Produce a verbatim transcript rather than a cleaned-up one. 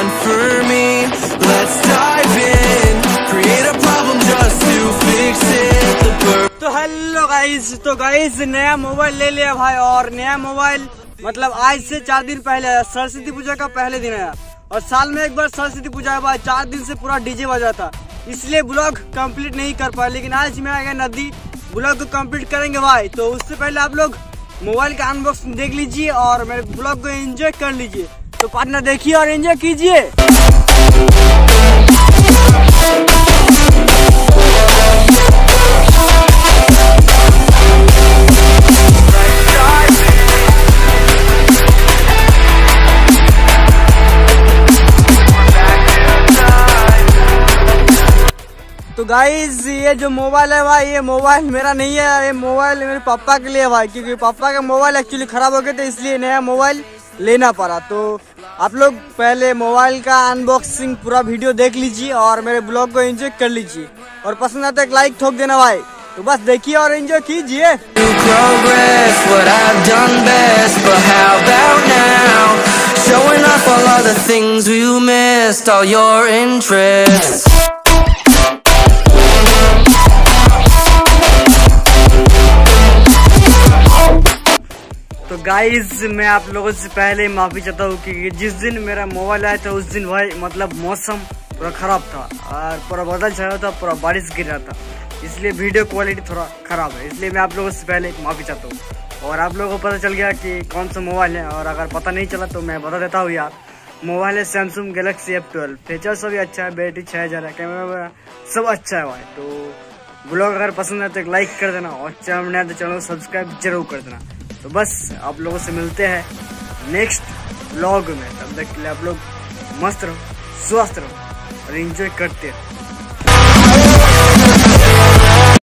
one for me. Let's dive in, create a problem just to fix it. The per- तो hello guys, तो guys नया mobile ले लिया भाई। और नया मोबाइल मतलब आज से चार दिन पहले आया, सरस्वती पूजा का पहले दिन आया। और साल में एक बार सरस्वती पूजा है भाई। चार दिन से पूरा डीजे बजा था, इसलिए ब्लॉग कंप्लीट नहीं कर पाया। लेकिन आज मैं आ गया नदी, ब्लॉग को कंप्लीट करेंगे भाई। तो उससे पहले आप लोग मोबाइल का अनबॉक्सिंग देख लीजिए और मेरे ब्लॉग को एंजॉय कर लीजिए। तो पार्टनर देखिए और एंजॉय कीजिए। तो गाइज ये जो मोबाइल है भाई, ये मोबाइल मेरा नहीं है, ये मोबाइल मेरे पापा के लिए भाई। क्योंकि पापा का मोबाइल एक्चुअली खराब हो गया था, इसलिए नया मोबाइल लेना पड़ा। तो आप लोग पहले मोबाइल का अनबॉक्सिंग पूरा वीडियो देख लीजिए और मेरे ब्लॉग को एंजॉय कर लीजिए। और पसंद आता है लाइक ठोक देना भाई। तो बस देखिए और एंजॉय कीजिए। तो गाइज मैं आप लोगों से पहले माफी चाहता हूँ कि जिस दिन मेरा मोबाइल आया था उस दिन भाई मतलब मौसम पूरा खराब था और पूरा बादल छा रहा था, पूरा बारिश गिर रहा था, इसलिए वीडियो क्वालिटी थोड़ा खराब है। इसलिए मैं आप लोगों से पहले माफी चाहता हूँ। और आप लोगों को पता चल गया कि कौन सा मोबाइल है, और अगर पता नहीं चला तो मैं बता देता हूँ यार। मोबाइल है Samsung Galaxy F twelve. Feature सब भी अच्छा है, बैटरी छः हजार है, कैमरा सब अच्छा है भाई। तो ब्लॉग अगर पसंद है तो लाइक कर देना और चैनल नया तो चैनल सब्सक्राइब जरूर कर देना। तो बस आप लोगों से मिलते हैं नेक्स्ट व्लॉग में। तब तक के लिए आप लोग मस्त रहो, स्वस्थ रहो और एंजॉय करते रहो।